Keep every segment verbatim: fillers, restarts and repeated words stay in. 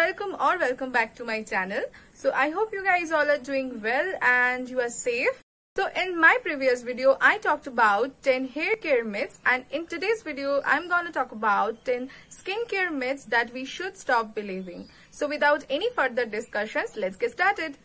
welcome or welcome back to my channel. So I hope you guys all are doing well and you are safe. So in my previous video I talked about ten hair care myths, and in today's video I'm gonna talk about ten skincare myths that we should stop believing. So without any further discussions, let's get started.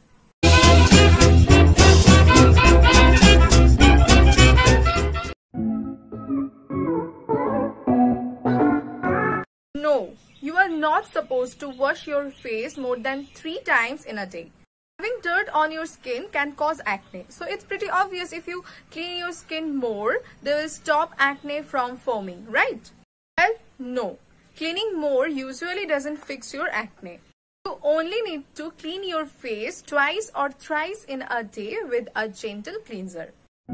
No, you are not supposed to wash your face more than three times in a day. Having dirt on your skin can cause acne. So it's pretty obvious if you clean your skin more, they will stop acne from forming, right? Well, no. Cleaning more usually doesn't fix your acne. You only need to clean your face twice or thrice in a day with a gentle cleanser.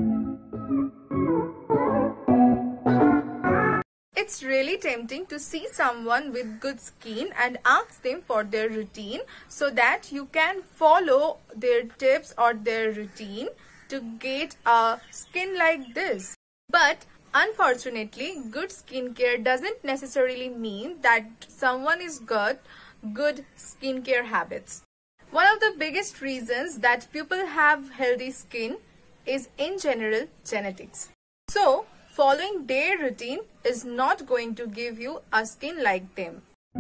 It's really tempting to see someone with good skin and ask them for their routine so that you can follow their tips or their routine to get a skin like this. But unfortunately, good skincare doesn't necessarily mean that someone is got good skincare habits. One of the biggest reasons that people have healthy skin is in general genetics. So, following their routine is not going to give you a skin like them.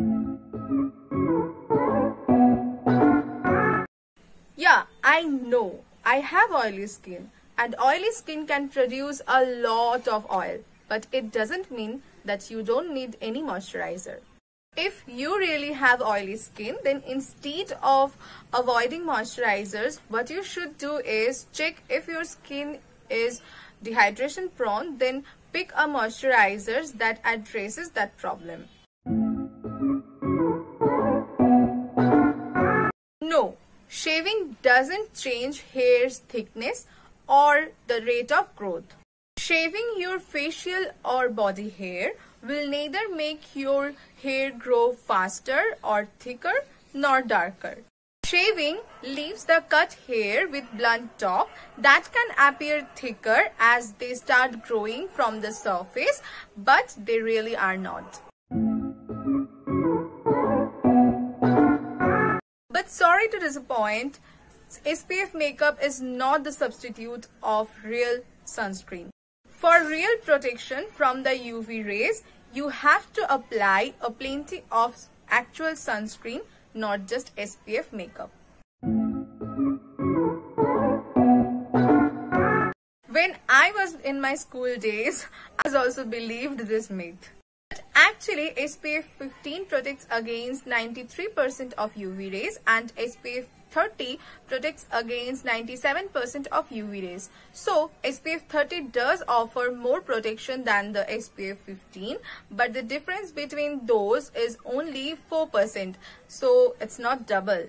Yeah, I know. I have oily skin, and oily skin can produce a lot of oil, but it doesn't mean that you don't need any moisturizer. If you really have oily skin, then instead of avoiding moisturizers, what you should do is check if your skin is dehydration prone, then pick a moisturizer that addresses that problem. No, shaving doesn't change hair's thickness or the rate of growth. Shaving your facial or body hair will neither make your hair grow faster or thicker nor darker. Shaving leaves the cut hair with blunt top that can appear thicker as they start growing from the surface, but they really are not. But sorry to disappoint, S P F makeup is not the substitute of real sunscreen. For real protection from the U V rays, you have to apply a plenty of actual sunscreen, not just S P F makeup. When I was in my school days, I also believed this myth. But actually, S P F fifteen protects against ninety-three percent of U V rays and S P F thirty protects against ninety-seven percent of U V rays. So, S P F thirty does offer more protection than the S P F fifteen, but the difference between those is only four percent. So, it's not double.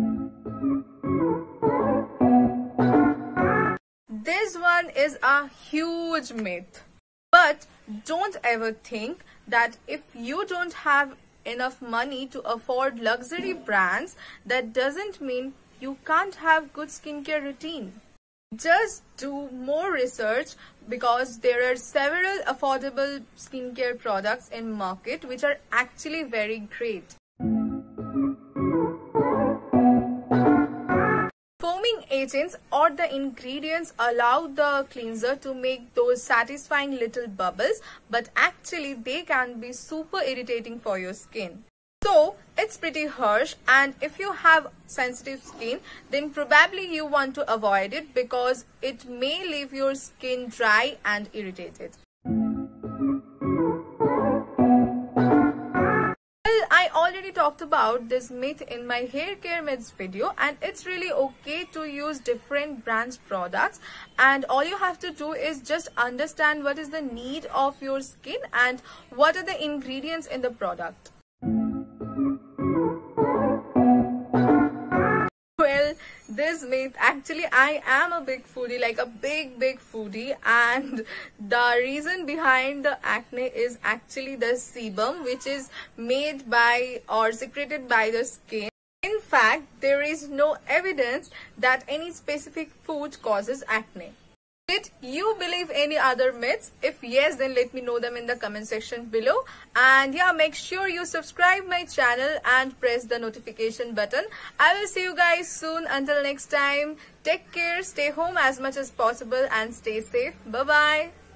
This one is a huge myth. But don't ever think that if you don't have enough money to afford luxury brands, that doesn't mean you can't have good skincare routine. Just do more research, because there are several affordable skincare products in market which are actually very great. Foaming agents or the ingredients allow the cleanser to make those satisfying little bubbles, but actually they can be super irritating for your skin. So it's pretty harsh, and if you have sensitive skin, then probably you want to avoid it because it may leave your skin dry and irritated. I already talked about this myth in my hair care myths video, and it's really okay to use different brands products, and all you have to do is just understand what is the need of your skin and what are the ingredients in the product. Well, this myth, actually I am a big foodie, like a big big foodie, and the reason behind the acne is actually the sebum, which is made by or secreted by the skin. In fact, there is no evidence that any specific food causes acne. Did you believe any other myths? If yes, then let me know them in the comment section below. And yeah, make sure you subscribe my channel and press the notification button. I will see you guys soon. Until next time, take care, stay home as much as possible and stay safe. Bye bye.